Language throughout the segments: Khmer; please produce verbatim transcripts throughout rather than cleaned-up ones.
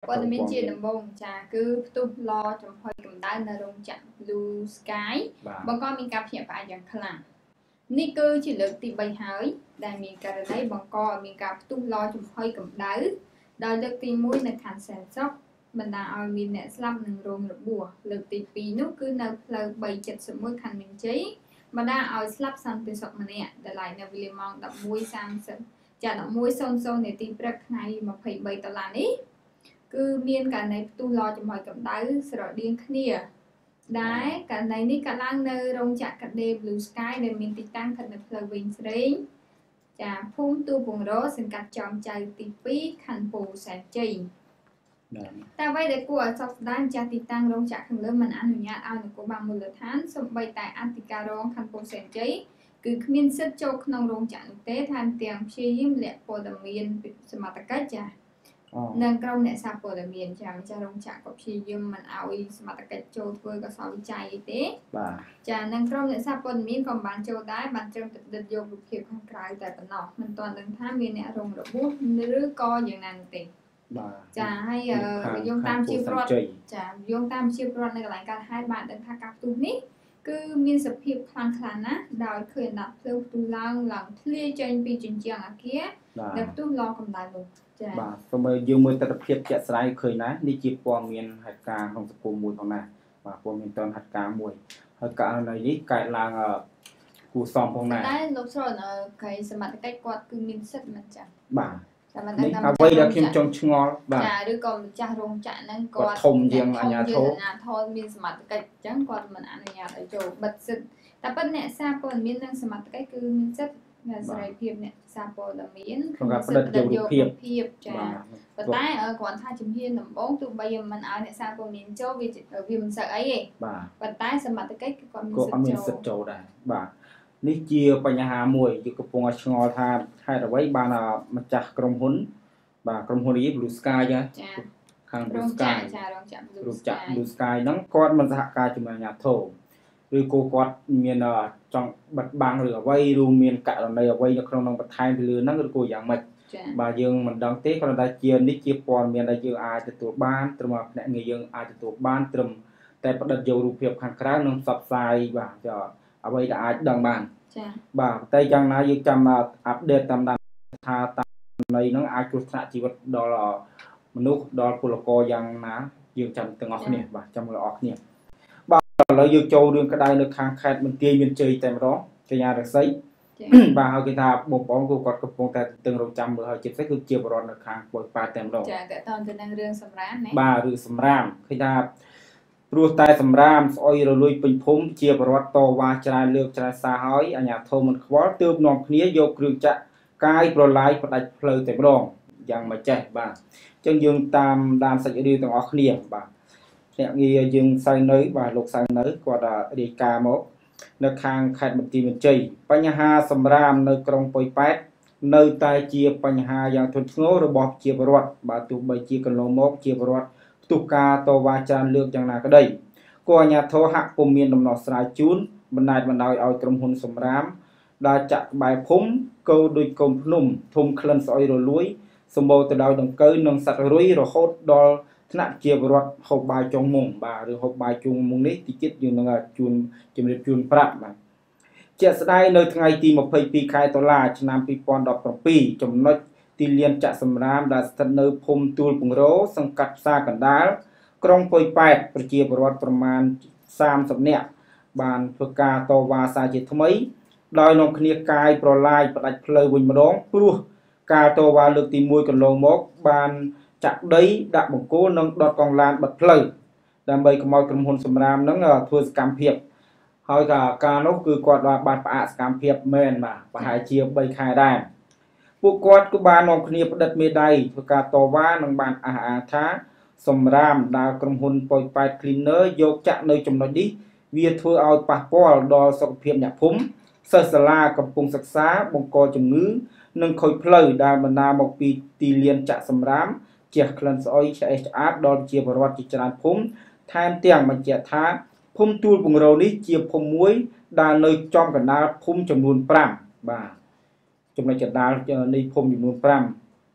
ព័ត៌មានជាដំបូងចាគឺផ្ទុះឡចំហុយកម្ដៅនៅរោងចក្រ Blue Sky បង្កមានការភ្ញាក់ផ្អើលយ៉ាងខ្លាំងនេះគឺជាលើកទីបីហើយដែលមានករណីបង្កឲ្យមានការផ្ទុះឡចំហុយកម្ដៅដោយលើកទីមួយនៅខណ្ឌសែនសុខបណ្ដាឲ្យមានអ្នកស្លាប់និងរងរបួសលើកទីពីរនោះគឺនៅផ្លូវបី七mộtខណ្ឌមានជ័យបណ្ដាឲ្យស្លាប់សន្តិសុខម្នាក់ដែលឡើងនៅវេលាម៉ោងដប់មួយសាមសិបចាដប់មួយសូន្យសូន្យនាទីព្រឹកថ្ងៃម្ភៃបីដុល្លារនេះគឺមានករណីផ្ទុះឡចំហុយកម្ដៅស្រដៀងគ្នាដែលករណីនេះកើតឡើងនៅរោងចក្រកាដេ Blue Sky ដែលមានទីតាំងស្ថិតនៅផ្លូវវិញស្រេងចាភូមិទូពងរសង្កាត់ចំចៅទីពីរខណ្ឌពោធិ៍សែនជ័យតែអ្វីដែលគួរឲ្យសោកស្ដាយចាស់ទីតាំងរោងចក្រខាងលើមិនអនុញ្ញាតឲ្យនគរបាលមូលដ្ឋានសូម្បីតែអធិការរងខណ្ឌពោធិ៍សែនជ័យគឺគ្មានសិទ្ធិចូលក្នុងរោងចក្រនោះទេថែមទាំងព្យាយាមលាក់ព័ត៌មានសមត្ថកិច្ចចានិងក្រុមអ្នកសារព័ត៌មានចាម្ចាស់រោងចក្រក៏ព្យាយាមមិនឲ្យសមត្ថកិច្ចចូលធ្វើកសោវិច័យអីទេបាទចានិងក្រុមអ្នកសារព័ត៌មានក៏បានចូលដែរបានត្រឹមតែដិតយករូបភាពខាងក្រៅតែប៉ុណ្ណោះមិនទាន់ដឹងថាមានអ្នករងរបួសឬក៏យ៉ាងណានោះទេបាទចាហើយយោងតាមជាប្រវត្តិចាយោងតាមជាប្រវត្តិនៅកន្លែងកើតហេតុបានដឹងថាការផ្ទុះនេះគឺមានសភាពខ្លាំងខ្លាណាស់ដោយឃើញដាក់ភ្លើងផ្ទុះឡើងឡើងធ្លាយចេញពីជញ្ជាំងអគារដែលផ្ទុះឡកម្ដៅនោះចាបាទសូមយើងមើលទស្សនវិជ្ជាជាក់ស្ដែងឃើញណានេះជាព័ត៌មានហេតុការណ៍ក្នុងសង្គមមួយផងណាបាទព័ត៌មានតនហេតុការណ៍មួយហើយករណីនេះកើតឡើងគួរសមផងណាតែលោកស្រុនក្រៃសមត្ថកិច្ចគាត់គឺមានសិទ្ធិមិនចាបាទតែមិនដឹងថាអ្វីដែលខ្ញុំចង់ឆ្ងល់បាទចាឬក៏ម្ចាស់រោងចក្រហ្នឹងគាត់ធំជាងអាជ្ញាធរអាជ្ញាធរមានសមត្ថកិច្ចអញ្ចឹងគាត់មិនអនុញ្ញាតឲ្យចូលបិទសិទ្ធិតែប៉ុន្តែអ្នកសារព័ត៌មាននិងសមត្ថកិច្ចគឺមានសិទ្ធិសេរីភាពអ្នកសារព័ត៌មានក្នុងការផ្ដិតយករូបភាពចាប៉ុន្តែគ្រាន់ថាជំហានដំបូងទោះបីមិនឲ្យអ្នកសារព័ត៌មានចូលវាវាមិនសូវអីទេបាទប៉ុន្តែសមត្ថកិច្ចគឺគាត់មានសិទ្ធិចូលដែរបាទនេះជាបញ្ហាមួយយើងកំពុងឲ្យឆ្ងល់ថាហេតុអ្វីបានម្ចាស់ក្រុមហ៊ុនបាទក្រុមហ៊ុននេះ Blue Sky ចាខាង Blue Sky ចារោងចក្រ Blue Sky Blue Sky ហ្នឹងគាត់មិនសហការជាមួយអាជ្ញាធរឬក៏គាត់មានចង់បិទបាំងឬអ្វីរួមមានករណីអ្វីនៅក្នុងនឹងបន្ថែមពីលើហ្នឹងឬក៏យ៉ាងម៉េចបាទយើងមិនដឹងទេគ្រាន់តែជានេះជាព័ត៌មានដែលយើងអាចទទួលបានត្រឹមភ្នាក់ងារយើងអាចទទួលបានត្រឹមតែផ្ដិតយករូបភាពខាងក្រៅនិងផ្សព្វផ្សាយបាទអ្វីដែលអាចដឹងបានចា៎បាទតែយ៉ាងណាយើងចាំអាប់ដេតតាមដានថាតាមន័យហ្នឹងអាចគ្រោះថ្នាក់ជីវិតដល់មនុស្សដល់ពលករយ៉ាងណាយើងចាំទាំងអស់គ្នាបាទចាំទាំងអស់គ្នាបាទឥឡូវយើងចូលរឿងក្តៅនៅខាងខេត្តបន្ទាយមានជ័យតែម្ដងកញ្ញារស្មីបាទហើយគេថាបងប្អូនគឺគាត់កំពុងតែទិញរងចាំមើលហើយចិត្តគឺជាបរិវត្តនៅខាងពុយប៉ែតែម្ដងចាតើតើទៅនឹងរឿងសម្រាមណាបាទរឿងសម្រាមឃើញថាព្រោះតែសម្រាមស្អុយរលួយពេញភូមិជាបរិវត្តតវ៉ាច្រើនលើកច្រើនសារហើយអាជ្ញាធរមិនខ្វល់ទើបនាំគ្នាយកគ្រឿងចាក់កាយប្រឡាយផ្ដាច់ផ្លូវតែម្ដងយ៉ាងមិនចេះបាទអញ្ចឹងយើងតាមដានសាច់រឿងទាំងអស់គ្នាបាទភ្នាក់ងារយើងសៅនៅបាទលោកសៅនៅគាត់រាយការណ៍មកនៅខាងខេត្តបន្ទាយមានជ័យបញ្ហាសម្រាមនៅក្រុងពុយប៉ែតនៅតែជាបញ្ហាយ៉ាងធ្ងន់ធ្ងររបស់ជាបរិវត្តបាទទោះបីជាកន្លងមកជាបរិវត្តផ្ទុះការតវ៉ាច្រើនលើកយ៉ាងណាក្តីក៏អាជ្ញាធរហាក់ពុំមានដំណោះស្រាយជូនបណ្ដាលបណ្ដោយឲ្យក្រុមហ៊ុនសម្រាមដែលចាក់ក្បែរភូមិកោដូចកូនភ្នំធំក្លិនស្អុយរលួយសម្បូរទៅដោយដង្កូវនិងសត្វរុយរហូតដល់ថ្នាក់ជាបរិវត្តហូបបាយចុងមុងបាទឬហូបបាយជុំមុងនេះទីចិត្តយើងនឹងជូនជំរាបជូនប្រាប់បាទជាក់ស្ដែងនៅថ្ងៃទីម្ភៃពីរខែតុលាឆ្នាំពីរពាន់ដប់ប្រាំពីរចំណុចទីលានចាក់សម្រាមដែលស្ថិតនៅភូមិទួលពងរោសង្កាត់ផ្សារកណ្ដាលក្រុងពុយប៉ែតប្រជាពលរដ្ឋប្រមាណសាមសិបនាក់បានធ្វើការតវ៉ាសារជាថ្មីដោយនាំគ្នាកាយប្រឡាយផ្ដាច់ផ្លូវវិញម្ដងព្រោះការតវ៉ាលើកទីមួយកន្លងមកបានចាក់ដីដាក់បង្គោលនិងដុតកង់ឡានបិទផ្លូវដើម្បីកុំឲ្យក្រុមហ៊ុនសម្រាមនឹងធ្វើសកម្មភាពហើយក៏ការនោះគឺគាត់បានផ្អាកសកម្មភាពមែនបាទប្រហែលជាបីខែដែរពួកគាត់ក៏បាននាំគ្នាផ្តិតមេដៃធ្វើការតវ៉ានិងបានអះអាងថាសម្រាមដែលក្រុមហ៊ុនពុយប៉ែត Cleaner យកចាក់នៅចំណុចនេះវាធ្វើឲ្យប៉ះពាល់ដល់សុខភាពអ្នកភូមិសិស្សសាលាកំពុងសិក្សាបង្កជំងឺនិងខូចផ្លូវដែលបណ្ដាលមកពីទីលានចាក់សម្រាមជះក្លិនស្អុយឆ្អេះឆ្អាបដល់ជាបរិវត្តជាច្រើនភូមិថែមទាំងបញ្ជាក់ថាភូមិទួលពងរោនេះជាភូមិមួយដែលនៅចំកណ្ដាលភូមិចំនួនប្រាំបាទចំណុចកណ្ដាលនៃភូមិចំនួនប្រាំ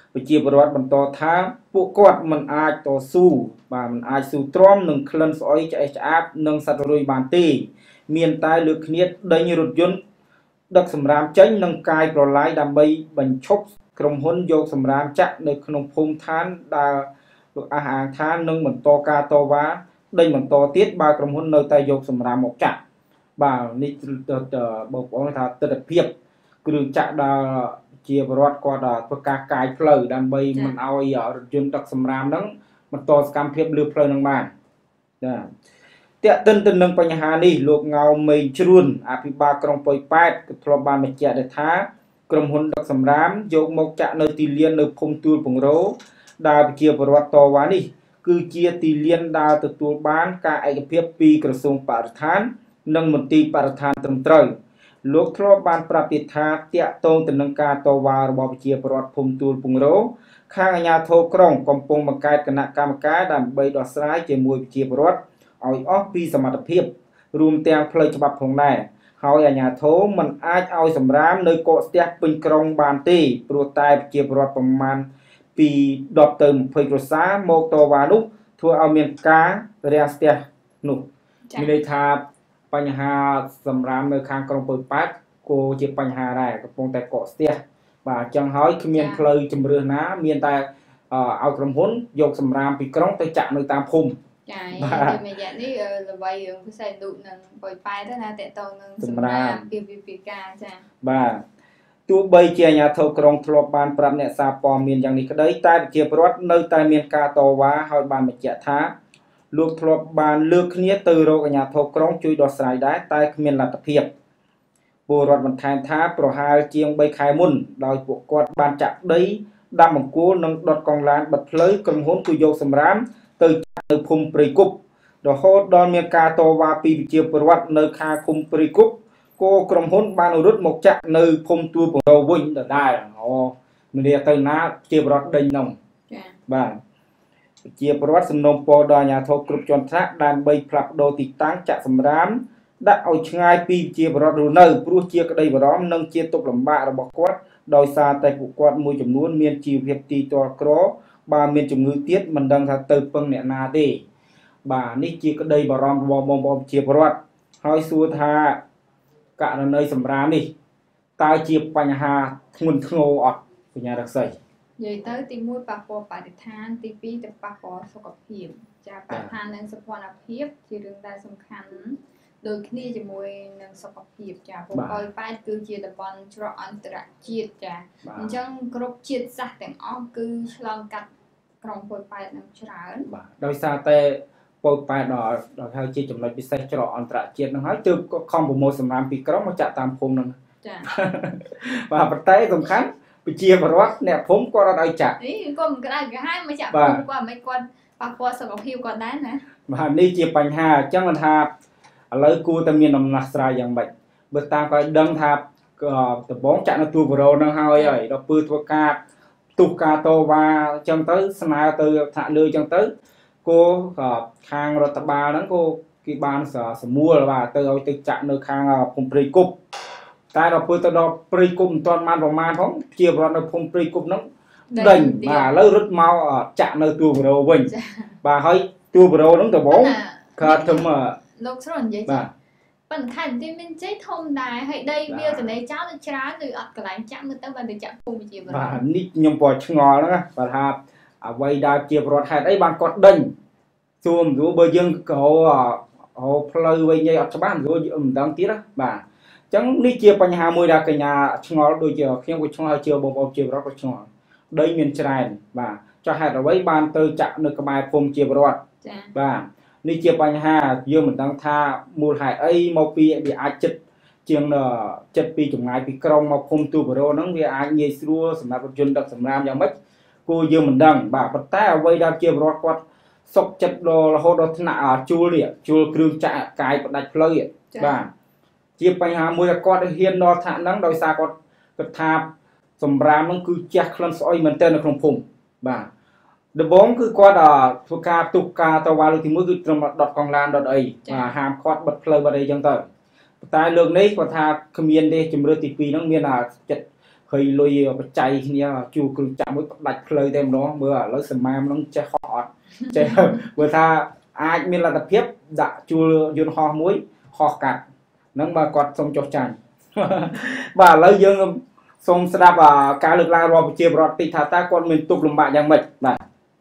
ប្រជាពលរដ្ឋបន្តថាពួកគាត់មិនអាចតស៊ូបាទមិនអាចស៊ូទ្រាំនឹងក្លិនស្អុយឆ្អេះឆ្អាបនិងសត្វរុយបានទេមានតែលើកគ្នាដេញរថយន្តដឹកសម្រាមចេញនិងកាយប្រឡាយដើម្បីបញ្ឈប់ក្រុមហ៊ុនយកសម្រាមចាក់នៅក្នុងភូមិឋានដែលលោកអះអាងថានឹងបន្តការតវ៉ាដេញបន្តទៀតបើក្រុមហ៊ុននៅតែយកសម្រាមមកចាក់បាទនេះបងប្អូនថាទស្សនវិជ្ជាគ្រឿងចាក់ដល់ជាបរិវត្តគាត់ធ្វើការកាយផ្លូវដើម្បីមិនឲ្យរថយន្តដឹកសម្រាមហ្នឹងបន្តសកម្មភាពលើផ្លូវហ្នឹងបានចាតេតិនទៅនឹងបញ្ហានេះលោកងៅមេងជ្រួនអភិបាលក្រុងប៉ោយប៉ែតក៏ធ្លាប់បានបញ្ជាក់ដែរថាក្រុមហ៊ុនដឹកសម្រាមយកមកចាក់នៅទីលាននៅភូមិទួលពង្រោដែលប្រជាពលរដ្ឋតវ៉ានេះគឺជាទីលានដែលទទួលបានការឯកភាពពីក្រសួងបរិស្ថាននិងមន្ទីរបរិស្ថានត្រឹមត្រូវលោកធ្លាប់បានប្រាប់ទៀតថាតាក់ទងទៅនឹងការតវ៉ារបស់ប្រជាពលរដ្ឋភូមិទួលពង្រោខាងអាជ្ញាធរក្រុងកំពុងបង្កើតគណៈកម្មការដើម្បីដោះស្រាយជាមួយប្រជាពលរដ្ឋឲ្យអស់ពីសមត្ថភាពរួមទាំងផ្លូវច្បាប់ផងដែរហើយអាជ្ញាធរមិនអាចឲ្យសម្រាមនៅកកស្ទះពេញក្រុងបានទេព្រោះតែប្រជាពលរដ្ឋប្រមាណពីដប់ទៅម្ភៃគ្រួសារមកតវ៉ានោះធ្វើឲ្យមានការរាំងស្ទះនោះមានន័យថាបញ្ហាសម្រាមនៅខាងក្រុងប៉ោយប៉ែតក៏ជាបញ្ហាដែរកំពុងតែកកស្ទះបាទអញ្ចឹងហើយគ្មានផ្លូវជំរឿនណាមានតែឲ្យក្រុមហ៊ុនយកសម្រាមពីក្រុងទៅចាក់នៅតាមភូមិចា៎និយាយនេះល្បីរឿងពិសេសដូចនឹងប៉ោយប៉ែតណាតេតងនឹងសម្រាមពីវិពីការចា៎បាទទោះបីជាអាជ្ញាធរក្រុងធ្លាប់បានប្រាប់អ្នកសារព័ត៌មានយ៉ាងនេះក្តីតែប្រជាពលរដ្ឋនៅតែមានការតវ៉ាហើយបានបញ្ជាក់ថាលោកធ្លាប់បានលើកគ្នាទៅរកអាជ្ញាធរក្រុងជួយដោះស្រាយដែរតែគ្មានលទ្ធភាពពលរដ្ឋបន្ថែមថាប្រហែលជាងបីខែមុនដោយពួកគាត់បានចាក់ដីដាំបង្គោលនិងដុតកង់ឡានបិទផ្លូវក្រុមហ៊ុនគឺយកសម្រាមទៅចាក់នៅភូមិព្រៃគុបរហូតដល់មានការតវ៉ាពីប្រជាពលរដ្ឋនៅខាងភូមិព្រៃគុបក៏ក្រុមហ៊ុនបានរត់មកចាក់នៅភូមិទួលពង្រោវិញដដែលអូមានន័យទៅណាជាពលរដ្ឋដេញនោះចា៎បាទជាពលរដ្ឋសំណូមពរដល់អាជ្ញាធរគ្រប់ជាន់ថ្នាក់ដើម្បីផ្លាស់ប្ដូរទីតាំងចាក់សម្រាមដាក់ឲ្យឆ្ងាយពីជាពលរដ្ឋរស់នៅព្រោះជាក្តីបារម្ភនិងជាទុក្ខលំបាករបស់គាត់ដោយសារតែពួកគាត់មួយចំនួនមានជីវភាពទីទាល់ក្របើមានជំងឺទៀតមិនដឹងថាទៅពឹងអ្នកណាទេបាទនេះជាក្តីបារម្ភរបស់បងប្អូនជាពលរដ្ឋហើយសួរថាករណីសម្រាមនេះតើជាបញ្ហាធ្ងន់ធ្ងរអត់បញ្ញារក្សីនិយាយទៅទីមួយប៉ះពាល់បរិស្ថានទីពីរទៅប៉ះពាល់សុខភាពចាបរិស្ថាននិងសុខភាពជារឿងដែលសំខាន់ដូចគ្នាជាមួយនឹងសុខភាពចាព្រោះប៉ោយប៉ែតគឺជាតំបន់ច្រកអន្តរជាតិចាអញ្ចឹងគ្រប់ជាតិសាសន៍ទាំងអស់គឺឆ្លងកាត់ក្រុងប៉ោយប៉ែតនឹងច្រើនបាទដោយសារតែប៉ោយប៉ែតដល់ដល់ហើយជាចំណុចពិសេសច្រកអន្តរជាតិនឹងហើយទើបខំប្រមូលសម្រាមពីក្រុងមកចាក់តាមភូមិនឹងចាបាទប៉ុន្តែសំខាន់ប្រជាពលរដ្ឋអ្នកភូមិគាត់អត់ឲ្យចាក់អីគាត់មិនក្តៅក្រហាយមកចាក់ភូមិគាត់មិនគាត់ប៉ះពាល់សុខភាពគាត់ដែរណាបាទនេះជាបញ្ហាអញ្ចឹងមិនថាឥឡូវគួរតែមានដំណោះស្រាយយ៉ាងម៉េចបើតាមគាត់ដឹងថាដំបងចាក់នៅទួលបរោនឹងហើយហើយដល់ពើធ្វើការទុះការតវ៉ាអញ្ចឹងទៅស្នើទៅថ្នាក់លើអញ្ចឹងទៅគោខាងរដ្ឋបាលហ្នឹងគោគេបានសមួលបាទទៅឲ្យទៅចាក់នៅខាងភូមិព្រៃគុបតែដល់ពើទៅដល់ព្រៃគុបមិនទាន់បានប្រមាណផងជាប្រវត្តិនៅភូមិព្រៃគុបហ្នឹងដេញបាទឥឡូវរត់មកចាក់នៅទួលបរោវិញបាទហើយទួលបរោហ្នឹងដំបងគាត់ធ្វើលោកស្រុននិយាយចាប៉ុន្តែខេត្តបន្ទាយមានជ័យធំដែរហើយដីវាទនេចោលទៅច្រើនឬអត់កន្លែងចាក់មើលទៅបានទៅចាក់ភូមិជាបរិបាទនេះខ្ញុំក៏ឆ្ងល់ហ្នឹងបាទថាអ្វីដែលជាប្រវត្តិហេតុអីបានគាត់ដេញសួរមិនรู้បើយើងក៏ហៅផ្លូវវិញអត់ច្បាស់មិនรู้មិនដឹងទៀតណាបាទអញ្ចឹងនេះជាបញ្ហាមួយដែលកញ្ញាឆ្ងល់ដូចជាខ្ញុំក៏ឆ្ងល់ជាបងប្អូនជាប្រវត្តិក៏ឆ្ងល់ដីមានច្រើនបាទចុះហេតុអ្វីបានទៅចាក់នៅក្បែរភូមិជាប្រវត្តិចាបាទនេះជាបញ្ហាយើងមិនដឹងថាមូលហេតុអីមកពីវាអាចចិត្តជាងចិត្តពីចម្ងាយពីក្រុងមកភូមិទូបរោហ្នឹងវាអាចងាយស្រួលសម្រាប់រថយន្តដឹកសម្រាមយ៉ាងម៉េចគួរយើងមិនដឹងបាទប៉ុន្តែអ្វីដែលជាពលរដ្ឋគាត់សុកចិត្តដល់រហូតដល់ថ្នាក់ជួលនេះជួលគ្រឿងចាក់កាយផ្ដាច់ផ្លូវបាទជាបញ្ហាមួយដែលគាត់ហ៊ានដល់ថ្នាក់ហ្នឹងដោយសារគាត់គិតថាសម្រាមហ្នឹងគឺជះក្លិនស្អុយមែនទែននៅក្នុងភូមិបាទដំបងគឺគាត់ធ្វើការទុកការតវ៉ាលើកទីមួយគឺត្រឹមដុតកង់ឡានដុតអីបាទហាមគាត់បិទផ្លូវបិទអីចឹងទៅតែលើកនេះគាត់ថាគ្មានទេជំរឿនទីពីរហ្នឹងមានចិត្ត hơi lôi bật chạy kia chu cứ chạm mới đặt lời thêm đó bữa lấy sầm mam nó che họ che bữa tha ai miền là tập hiếp đã chu yun ho muối ho cạn nâng mà quạt xong cho chành và lấy dương xong sẽ đáp à cá lực la rồi chia bọt tị thả ta con mình tục lùm bạយ៉ាងmệtបាទ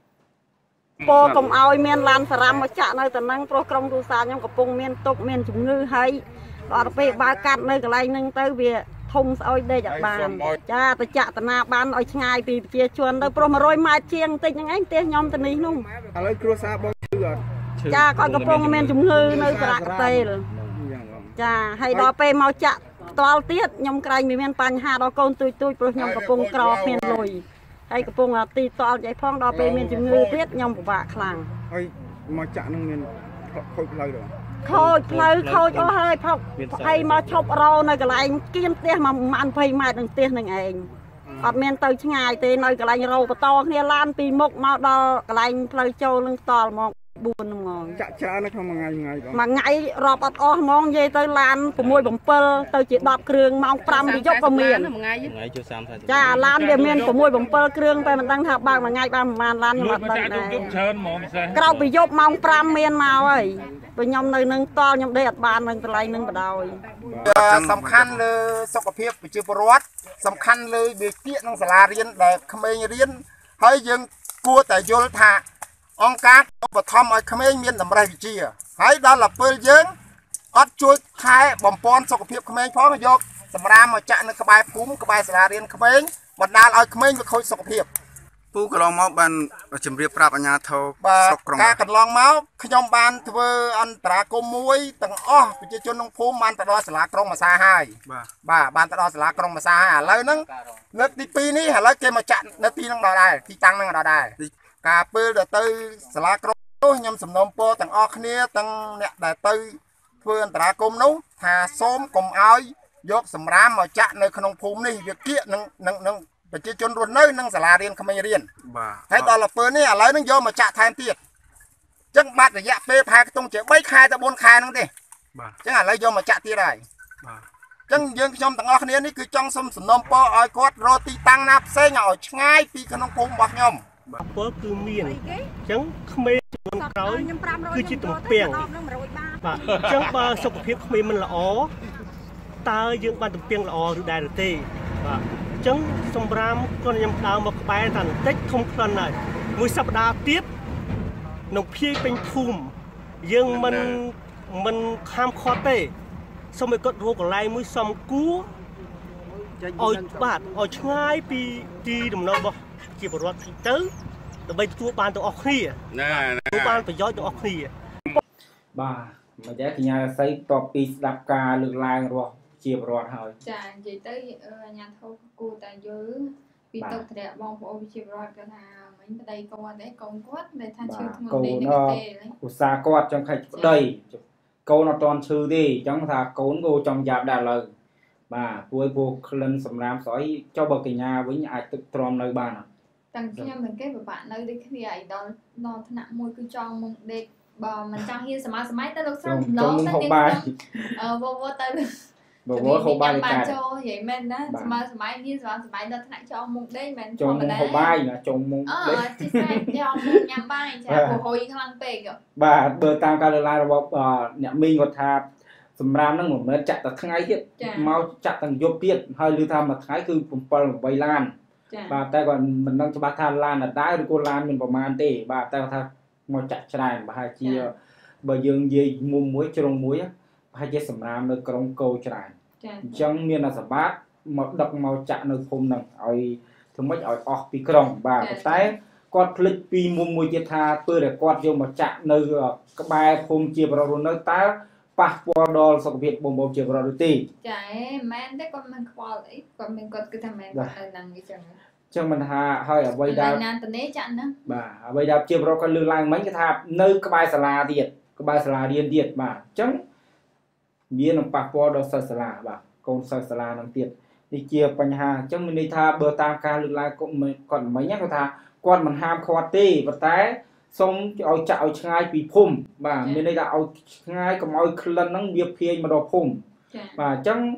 po កុំឲ្យមានឡានសារ៉ាំមកចាក់នៅទៅនឹងព្រោះក្រុមគ្រួសារខ្ញុំកំពុងមានទុកមានជំងឺហើយដល់ពេលបើកាត់នៅកន្លែងហ្នឹងទៅវាធំស្អុយដេកអត់បានចាទៅចាក់តាណាបានឲ្យឆ្ងាយពីប្រជាជនទៅព្រោះ một trăm ម៉ែត្រជាងតិចហ្នឹងឯងផ្ទះខ្ញុំទៅនេះនោះឥឡូវគ្រួសារបងឈឺអត់ចាគាត់កំពុងមានជំងឺនៅសារៈកតេលចាហើយដល់ពេលមកចាក់ផ្ទាល់ទៀតខ្ញុំក្រែងមានបញ្ហាដល់កូនទួយទួយព្រោះខ្ញុំកំពុងក្រគ្មានលុយ ហើយកំពុងទីតល់ចៃផងដល់ពេលមានជំងឺទៀតខ្ញុំពិបាកខ្លាំងហើយមកចាក់នឹងមានខូចផ្លូវដល់ខូចផ្លូវខូចអស់ហើយផុកហើយមកឈប់រោនៅកន្លែងគៀនផ្ទះមកប្រហែល 20 ម៉ែត្រនឹងផ្ទះនឹងឯងអត់មានទៅឆ្ងាយទេនៅកន្លែងរោបន្តគ្នាឡានពីមុខមកដល់កន្លែងផ្លូវចូលនឹងតល់មក bốn năm ngànចាក់ច្រើននៅក្នុងមួយថ្ងៃមួយថ្ងៃមួយថ្ងៃរាប់អត់អស់ហ្មងនិយាយទៅឡាន 6 7 ទៅជា 10 គ្រឿងម៉ោង 5 ពីយប់ក៏មានថ្ងៃជួយ 30 ចាឡានវាមាន 6 7 គ្រឿងតែមិនដឹងថាបើកមួយថ្ងៃបានប្រហែលឡានខ្ញុំអត់ដឹងដែរច្រើនហ្មងក្រៅពីយប់ម៉ោង 5 មានមកហើយបើខ្ញុំនៅនឹងតល់ខ្ញុំដេកអត់បាននឹងកន្លែងនឹងបដ ாய் សំខាន់លើសុខភាពប្រជាពលរដ្ឋសំខាន់លើវិទ្យានិងសាលារៀនដែលក្មេងរៀនហើយយើងគួរតែយល់ថា អង្គការឧបត្ថម្ភឲ្យក្មេងមានតម្រេះវិជ្ជាហើយដល់ទៅពេលយើងអត់ជួយថែបំពន់សុខភាពក្មេងផងយកសម្រាមមកចាក់នៅក្បែរភូមិក្បែរសាលារៀនក្មេងបណ្ដាលឲ្យក្មេងវាខូចសុខភាពពូកន្លងមកបានជំរាបប្រាប់អាជ្ញាធរស្រុកក្រុងការកន្លងមកខ្ញុំបានធ្វើអន្តរាគមន៍មួយទាំងអស់ប្រជាជនក្នុងភូមិបានទៅដល់សាលាក្រុងមាសាហើយបាទបានទៅដល់សាលាក្រុងមាសាហើយឥឡូវហ្នឹងលើកទី 2 នេះឥឡូវគេមកចាក់នៅទីហ្នឹងដល់ដែរទីតាំងហ្នឹងដល់ដែរ ការពេលដែលទៅសាលាក្រុងនោះខ្ញុំសំណូមពរទាំងអស់គ្នាទាំងអ្នកដែលទៅធ្វើអន្តរាគមន៍នោះថាសូមកុំឲ្យយកសម្រាមមកចាក់នៅក្នុងភូមិនេះវាគៀកនឹងនឹងប្រជាជនរស់នៅនឹងសាលារៀនក្មេងរៀនបាទហើយដល់ទៅពេលនេះឥឡូវនឹងយកមកចាក់ថែមទៀតអញ្ចឹងបាត់រយៈពេលប្រហែលខ្ទង់ជា 3 ខែទៅ 4 ខែហ្នឹងទេបាទអញ្ចឹងឥឡូវយកមកចាក់ទៀតហើយបាទអញ្ចឹងយើងខ្ញុំទាំងអស់គ្នានេះគឺចង់សុំសំណូមពរឲ្យគាត់រកទីតាំងណាផ្សេងឲ្យឆ្ងាយពីក្នុងភូមិរបស់ខ្ញុំ ពលគឺមានអញ្ចឹងក្មេងជំនាន់ក្រោយគឺជាទំពាំងបាទអញ្ចឹងបើសុខភាពក្មេងមិនល្អតើយើងបានទំពាំងល្អឬដែរទេបាទអញ្ចឹងសម្រាមគាត់ខ្ញុំដើរមកក្បែរតែបន្តិចធំក្លិនហើយមួយសប្តាហ៍ទៀតនឹងភាយពេញភូមិយើងមិនមិនខាមខាត់ទេសូមឲ្យគាត់រកកន្លែងមួយសំគួរឲ្យបាទឲ្យឆ្ងាយពីទីដំណើររបស់ ជាប្រវត្តិទៅដើម្បីទទួលបានទាំងអស់គ្នាណាទទួលបានប្រយោជន៍ទាំងអស់គ្នាបាទមិនដែរកញ្ញារស័យតបពីស្ដាប់ការលើកឡើងរបស់ជាប្រវត្តិហើយចានិយាយទៅអាញាធិបគូតែយល់ពីទឹកធ្លាក់បងប្អូនជាប្រវត្តិគាត់ថាមិញប្តីគាត់ទេកូនគាត់ដែលថាឈឺធ្ងន់ទេនេះទេឧស្សាហ៍គាត់ចង់ខិតប្តីកូនអត់តន់ឈឺទេអញ្ចឹងថាកូនក៏ចង់យ៉ាប់ដែរឡើយបាទពួយពួកក្លិនសម្រាមស្អុយចុះបើកញ្ញាវិញអាចទឹកទ្រាំនៅបាន តាំងខ្ញុំទាំងគេពិបាកនៅដូចគ្នាឯដល់ដល់ថ្នាក់មួយគឺចង់មុខដេកបើមិនចង់ហ៊ានសម័យសម័យទៅលោកស្រីឡងទៅទៀតអឺវវទៅវវហូបបាយកាចូលនិយាយមែនណាសម័យសម័យហ៊ានសម័យសម័យដល់ថ្នាក់ចង់មុខដេកមែនធម្មតាហូបបាយណាចង់មុខដេកអឺទីស្អែកចង់មុខញ៉ាំបាយចាព្រោះហុយខ្លាំងពេកបាទបើតាមការលើកឡើងរបស់អ្នកមីងគាត់ថាសម្រាប់ហ្នឹងមិនមែនចាក់តែថ្ងៃទៀតមកចាក់ទាំងយប់ទៀតហើយឮថាមួយថ្ងៃគឺ 7 8 ឡាន បាទតែគាត់មិនដឹងច្បាស់ថាឡានដែរឬក៏ឡានមានប្រមាណទេបាទតែថាមកចាក់ច្រើនប្រហែលជាបើយើងនិយាយមុំមួយជ្រុងមួយប្រហែលជាសម្រាមនៅក្រុងកោច្រើនអញ្ចឹងមានអាសបាតមកដឹកមកចាក់នៅភូមិហ្នឹងឲ្យធ្វើម៉េចឲ្យអស់ពីក្រុងបាទតែគាត់ភ្លេចពីមុំមួយទៀតថាពេលដែលគាត់យកមកចាក់នៅក្បែរភូមិជាប្រវត្តិនៅតើប៉ះពាល់ដល់សុខភាពបងប្អូនជាប្រវត្តិទេចាមែនទេគាត់មិនខ្វល់អីគាត់មានគាត់គឺថាមែនគាត់នៅហ្នឹងអញ្ចឹង ចឹងមិនថាហើយអ្វីដែលណានតនេចាក់ហ្នឹងបាទអ្វីដែលជាប្រវត្តិគាត់លើកឡើងមិញគឺថានៅក្បែរសាលាទៀតក្បែរសាលារៀនទៀតបាទអញ្ចឹងមាននឹងប៉ះពាល់ដល់សិស្សសាលាបាទកូនសិស្សសាលាហ្នឹងទៀតនេះជាបញ្ហាអញ្ចឹងមានន័យថាបើតាមការលើកឡើងគាត់មិញគាត់ថាគាត់មិនហាមឃាត់ទេប៉ុន្តែសូមឲ្យចាក់ឲ្យឆ្ងាយពីភូមិបាទមានន័យថាឲ្យឆ្ងាយកុំឲ្យក្លិនហ្នឹងវាភាយមកដល់ភូមិបាទអញ្ចឹង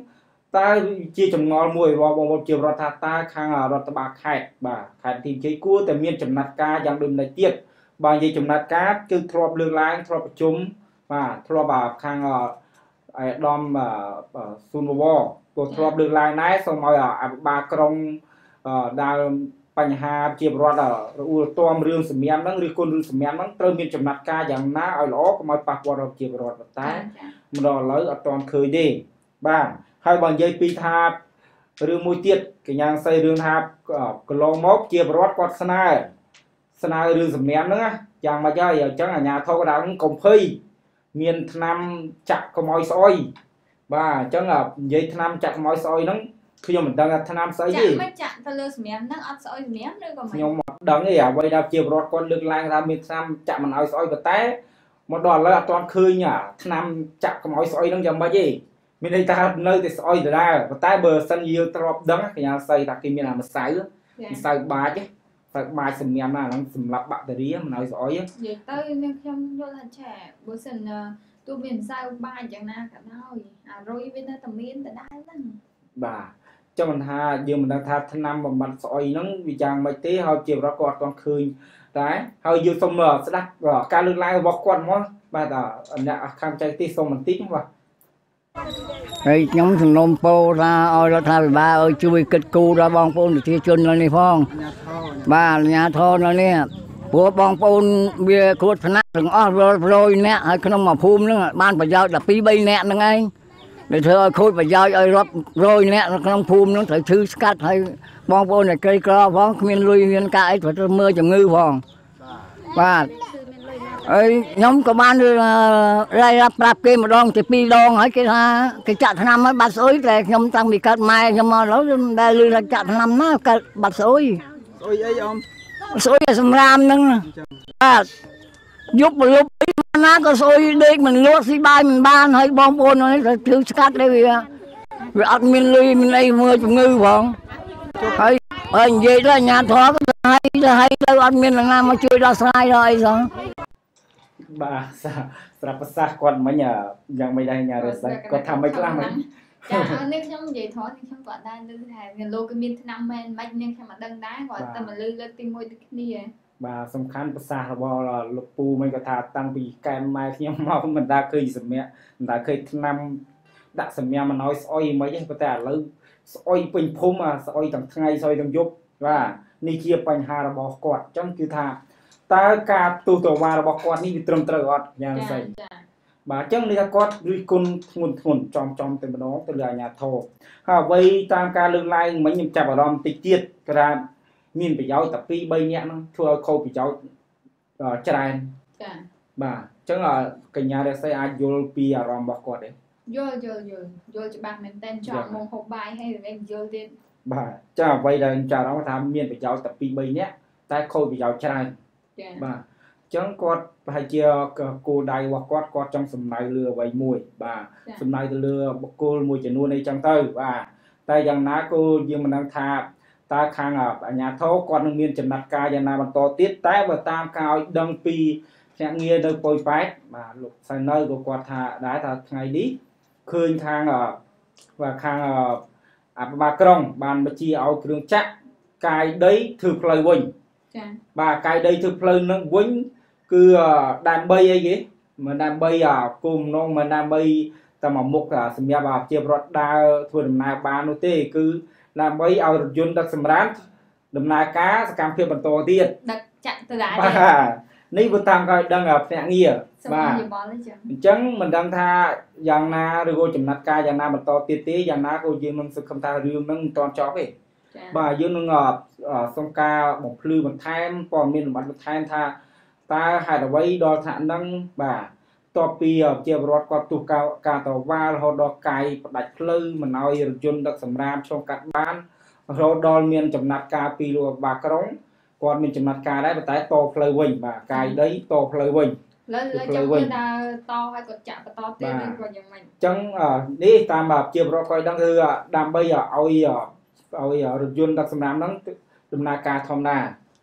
ตาជាចម្ងល់មួយរបស់បងប្អូនជារដ្ឋាភិបាលខាងរដ្ឋបាលខេត្តបាទខេត្តទីជ័យគួរតែមានចំណាត់ការយ៉ាងដូចនេះទៀតបាទនិយាយចំណាត់ការគឺធ្លាប់លើកឡើងធ្លាប់ប្រជុំបាទធ្លាប់ខាងអាយដាមស៊ុនវវក៏ធ្លាប់លើកឡើងដែរសូមឲ្យអភិបាលក្រុងដែលបញ្ហាជាប្រវត្តិរអ៊ូលទាំរឿងសម្ញាំហ្នឹងឬគុណរឿងសម្ញាំហ្នឹងត្រូវមានចំណាត់ការយ៉ាងណាឲ្យល្អកុំឲ្យប៉ះពាល់ដល់ជាប្រវត្តិតែម្ដងឥឡូវអត់ទាន់ឃើញទេបាទហើយបើនិយាយពីថារឿងមួយទៀតកញ្ញាស្រីរឿងថាកន្លងមកជាប្រវត្តិគាត់ស្នើស្នើរឿងសម្ញាំហ្នឹងយ៉ាងម៉េចហើយអញ្ចឹងអាជ្ញាធរក៏ដល់កុំភ័យមានឆ្នាំចាក់កុំឲ្យស្អុយបាទអញ្ចឹងនិយាយឆ្នាំចាក់កុំឲ្យស្អុយហ្នឹងខ្ញុំមិនដឹងថាឆ្នាំស្អីទេចាក់មិនចាក់ទៅលើសម្ញាំហ្នឹងអត់ស្អុយសម្ញាំឬក៏មិនខ្ញុំអត់ដឹងទេអ្វីដែលជាប្រវត្តិគាត់លើកឡើងថាមានឆ្នាំចាក់មិនឲ្យស្អុយប៉ុន្តែមកដល់ឥឡូវអត់ទាន់ឃើញឆ្នាំចាក់កុំឲ្យស្អុយហ្នឹងយ៉ាងម៉េចទេមានន័យថានៅតែស្អុយដដែលប៉ុន្តែបើសិនយើងទ្របដឹងកញ្ញាស្រីថាគេមានអាម្សៅម្សៅបាចទៅបាចសម្ញាំណាហ្នឹងសម្រាប់បាក់តេរីមិនឲ្យស្អុយនិយាយទៅនឹងខ្ញុំយល់ថាចាបើសិនទោះមានម្សៅបាចយ៉ាងណាក៏ដោយអារុយវានៅតែមានដដែលហ្នឹងបាទចាំមិនថាយើងមិនដឹងថាឆ្នាំបំបត្តិស្អុយហ្នឹងវាយ៉ាងម៉េចទេហើយជាប្រវត្តិគាត់អត់ទាន់ឃើញតែហើយយើងសូមស្ដាប់ការលើកឡើងរបស់គាត់មកបាទអ្នកខាងចែកទីសូមបន្តិចបាទហើយខ្ញុំសំណូមពរថាឲ្យរដ្ឋាភិបាលឲ្យជួយគិតគូរដល់បងប្អូនប្រជាជននៅនេះផងបាទអាជ្ញាធរនៅនេះព្រោះបងប្អូនវាគ្រោះថ្នាក់ទាំងអស់រយនាក់ហើយក្នុងមួយភូមិហ្នឹងបានប្រយោជន៍តែពីរបីនាក់ហ្នឹងឯងដែលធ្វើឲ្យខូចប្រយោជន៍ឲ្យរាប់រយនាក់នៅក្នុងភូមិហ្នឹងត្រូវឈឺស្កាត់ហើយបងប្អូនដែលក្រីក្រផងគ្មានលុយមានការអីត្រូវមើលជំងឺផងបាទហើយខ្ញុំក៏បានរៃរាប់ប្រាប់គេម្ដងទៅពីរដងហើយគេថាគេចាក់ថ្នាំហើយបាត់ស្អុយតែខ្ញុំតាំងពីកើតម៉ែខ្ញុំមកឥឡូវដែលលឺថាចាក់ថ្នាំណាកើតបាត់ស្អុយស្អុយអីអ៊ំស្អុយសម្រាមហ្នឹងបាទយប់លុបអីណាក៏ស្អុយដេកមិនលក់ស៊ីបាយមិនបានហើយបងប្អូននេះត្រូវជឿស្កាត់ដែរវាវាអត់មានលុយមានអីមើលជំងឺផងហើយហើយនិយាយទៅអាជ្ញាធរក៏ឲ្យទៅឲ្យទៅអត់មាននរណាមកជួយដោះស្រាយដល់អីសោះបាទស្រាប់ប្រសាសន៍គាត់មិញយ៉ាងមិនដែរញ៉ារសគាត់ថាមិនខ្លះមិញចានេះខ្ញុំនិយាយធរខ្ញុំគាត់ដែរលើថាវាលោកគឺមានឆ្នាំមែនមិននេះខ្ញុំអត់ដឹងដែរគាត់តែមកលើលើកទីមួយទីគ្នាបាទសំខាន់ប្រសាសន៍របស់លោកពូមិនគាត់ថាតាំងពីកែម៉ែខ្ញុំមកមិនដាឃើញសម្ញាមិនដាឃើញឆ្នាំដាក់សម្ញាមិនឲ្យស្អុយមិនទេប៉ុន្តែឥឡូវស្អុយពេញភូមិស្អុយទាំងថ្ងៃស្អុយទាំងយប់បាទនេះជាបញ្ហារបស់គាត់អញ្ចឹងគឺថាតើការទូតវ៉ារបស់គាត់នេះវាត្រឹមត្រូវអត់យ៉ាងស្អីបាទអញ្ចឹងនេះថាគាត់រិះគន់ធ្ងន់ធ្ងរចំចំតែម្ដងទៅលើអាជ្ញាធរហើយអ្វីតាមការលើកឡើងមិញខ្ញុំចាប់អារម្មណ៍តិចទៀតគឺថាមានប្រយោជន៍តែពីរបីនាក់ហ្នឹងធ្វើឲ្យខូចប្រយោជន៍ច្រើនចាបាទអញ្ចឹងកញ្ញារស្មីអាចយល់ពីអារម្មណ៍របស់គាត់ទេយល់យល់យល់យល់ច្បាស់មែនតើចង់មកហូបបាយហើយវិញយល់ទៀតបាទចាអ្វីដែលចារំថាមានប្រយោជន៍តែពីរបីនាក់តែខូចប្រយោជន៍ច្រើនបាទអញ្ចឹងគាត់ប្រហែលជាគោលដៅរបស់គាត់គាត់ចង់សំដៅលើអ្វីមួយបាទសំដៅទៅលើបុគ្គលមួយចំនួនអីចឹងទៅបាទតែយ៉ាងណាក៏យើងមិនដឹងថាតើខាងអាជ្ញាធរគាត់នឹងមានចំណាត់ការយ៉ាងណាបន្តទៀតតែបើតាមការឲ្យដឹងពីភ្នាក់ងារនៅប៉ោយប៉ែតបាទលោកសៅនៅក៏គាត់ថាដែរថាថ្ងៃនេះឃើញខាងបាទខាងអភិបាលក្រុងបានបញ្ជាឲ្យគ្រឿងចាក់កាយដីធ្វើផ្លូវវិញចាបាទកាយដីធ្វើផ្លូវនឹងវិញគឺដើម្បីអីគេមិនដើម្បីគុំនងមិនដើម្បីតែមកមុខសម្រាប់ជាប្រវត្តិដើរធ្វើដំណើរបាននោះទេគឺដើម្បីឲ្យរថយន្តដឹកសម្រាមដំណើរការសកម្មភាពបន្តទៀតដឹកចាក់ទៅដែរបាទនេះវាតាមការដឹងភ្នាក់ងារបាទអញ្ចឹងមិនដឹងថាយ៉ាងណាឬក៏ចំណាត់ការយ៉ាងណាបន្តទៀតទេយ៉ាងណាក៏យើងនឹងសង្ឃឹមថារឿងហ្នឹងមិនទាន់ចប់ទេបាទយើងនឹងសុំការបំភ្លឺបន្ថែមព័ត៌មានលម្អិតបន្ថែមថាតើហេតុអ្វីដល់ថ្នាក់ហ្នឹងបាទតបពីជាប្រវត្តិគាត់ទូការការតវ៉ារហូតដល់កាយផ្ដាច់ផ្លូវមិនឲ្យរថយន្តដឹកសម្រាមឆ្លងកាត់បានរហូតដល់មានចំណាត់ការពីលោកបាក្រុងគាត់មានចំណាត់ការដែរប៉ុន្តែតផ្លូវវិញបាទកាយដីតផ្លូវវិញលើលើចាំមើលដើរតឲ្យគាត់ចាក់បន្តទៀតវិញគាត់យ៉ាងម៉េចអញ្ចឹងនេះតាមជាប្រវត្តិគាត់ដឹងគឺដើម្បីឲ្យឲ្យរថយន្តដឹកសម្រាមហ្នឹងដំណើរការធម្មតា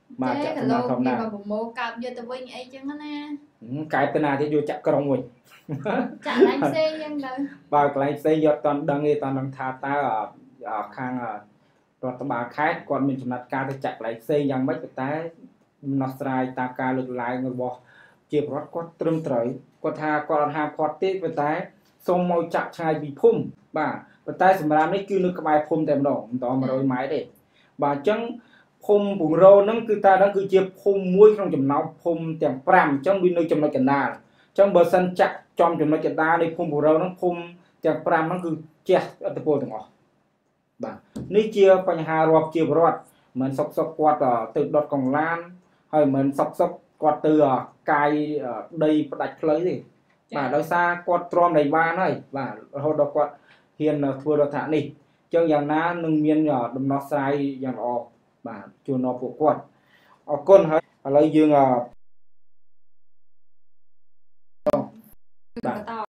បាទចាក់ចំណាធម្មតាប្រមូលកាប់យកទៅវិញអីចឹងណាកាយទៅណាទៀតយកចាក់ក្រុងវិញចាក់ឡើងផ្សេងចឹងទៅបើកន្លែងផ្សេងយកតន់ដឹងទេតន់ដឹងថាតើខាងរដ្ឋបាលខេត្តគាត់មានចំណាត់ការទៅចាក់កន្លែងផ្សេងយ៉ាងម៉េចតែដំណោះស្រាយតាមការលើកឡើងរបស់ជាប្រវត្តិគាត់ត្រឹមត្រូវគាត់ថាគាត់អត់ហាមគាត់ទេប៉ុន្តែសូមមកចាក់ឆ្ងាយពីភូមិបាទប៉ុន្តែសម្រាប់នេះគឺនៅក្បែរភូមិតែម្ដងមិនដល់100ម៉ែត្រទេបាទអញ្ចឹងភូមិពងរោហ្នឹងគឺតែហ្នឹងគឺជាភូមិមួយក្នុងចំណោមភូមិទាំង5អញ្ចឹងវានៅចំណុចកណ្ដាលអញ្ចឹងបើសិនចាក់ចំចំណុចកណ្ដាលនៃភូមិពងរោហ្នឹងភូមិទាំង5ហ្នឹងគឺជះឥទ្ធិពលទាំងអស់បាទនេះជាបញ្ហារាប់ជាប្រវត្តិមិនសុកសុកគាត់ទៅដុតកង់ឡានហើយមិនសុកសុកគាត់ទៅកាយដីផ្ដាច់ផ្លូវទេបាទដោយសារគាត់ទ្រាំដៃបានហើយបាទរហូតដល់គាត់ហ៊ានធ្វើរដ្ឋនេះអញ្ចឹងយ៉ាងណានឹងមានដំណោះស្រាយយ៉ាងល្អបាទជួនដល់ពួកគាត់អរគុណហើយឥឡូវយើងបន្ត